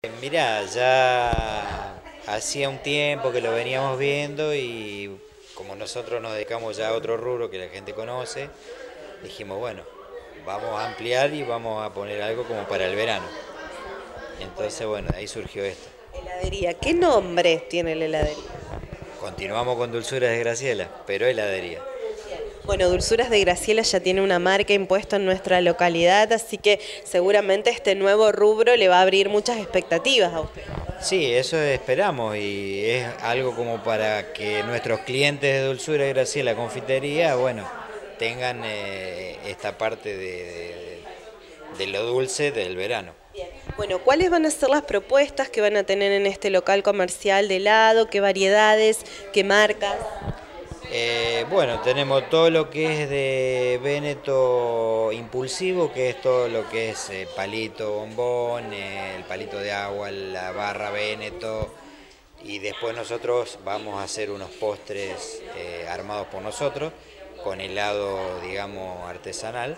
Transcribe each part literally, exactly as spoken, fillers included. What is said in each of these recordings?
Mirá, ya hacía un tiempo que lo veníamos viendo y como nosotros nos dedicamos ya a otro rubro que la gente conoce, dijimos, bueno, vamos a ampliar y vamos a poner algo como para el verano. Entonces, bueno, de ahí surgió esto. Heladería, ¿qué nombre tiene la heladería? Continuamos con Dulzuras de Graciela, pero heladería. Bueno, Dulzuras de Graciela ya tiene una marca impuesta en nuestra localidad, así que seguramente este nuevo rubro le va a abrir muchas expectativas a usted. Sí, eso esperamos y es algo como para que nuestros clientes de Dulzura de Graciela Confitería, bueno, tengan eh, esta parte de, de, de lo dulce del verano. Bueno, ¿cuáles van a ser las propuestas que van a tener en este local comercial de helado? ¿Qué variedades? ¿Qué marcas? Eh, bueno, tenemos todo lo que es de Véneto impulsivo, que es todo lo que es eh, palito bombón, eh, el palito de agua, la barra Véneto, y después nosotros vamos a hacer unos postres eh, armados por nosotros, con helado, digamos, artesanal,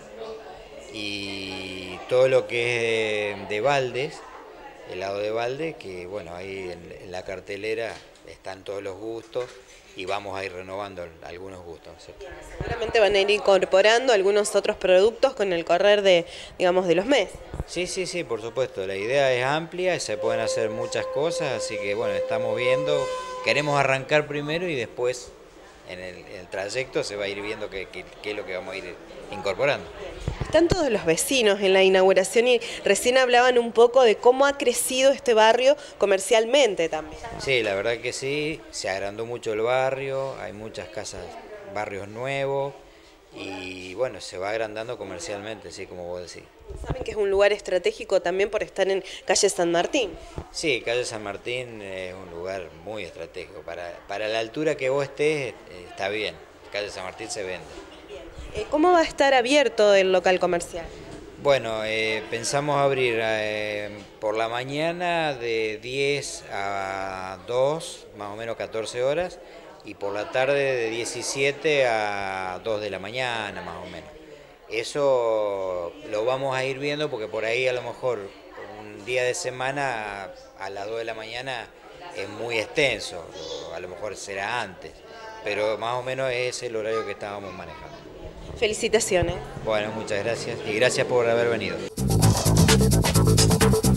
y todo lo que es de baldes, helado de balde, que bueno, ahí en, en la cartelera están todos los gustos y vamos a ir renovando algunos gustos, ¿sí? Seguramente van a ir incorporando algunos otros productos con el correr de, digamos, de los meses. Sí, sí, sí, por supuesto, la idea es amplia y se pueden hacer muchas cosas, así que bueno, estamos viendo, queremos arrancar primero y después en el, en el trayecto se va a ir viendo qué, qué, qué es lo que vamos a ir incorporando. Están todos los vecinos en la inauguración y recién hablaban un poco de cómo ha crecido este barrio comercialmente también. Sí, la verdad que sí, se agrandó mucho el barrio, hay muchas casas, barrios nuevos y bueno, se va agrandando comercialmente, sí, como vos decís. Saben que es un lugar estratégico también por estar en calle San Martín. Sí, calle San Martín es un lugar muy estratégico, para, para la altura que vos estés está bien, calle San Martín se vende. ¿Cómo va a estar abierto el local comercial? Bueno, eh, pensamos abrir eh, por la mañana de diez a dos, más o menos catorce horas, y por la tarde de diecisiete a dos de la mañana, más o menos. Eso lo vamos a ir viendo porque por ahí a lo mejor un día de semana a las dos de la mañana es muy extenso, a lo mejor será antes, pero más o menos es el horario que estábamos manejando. Felicitaciones. Bueno, muchas gracias y gracias por haber venido.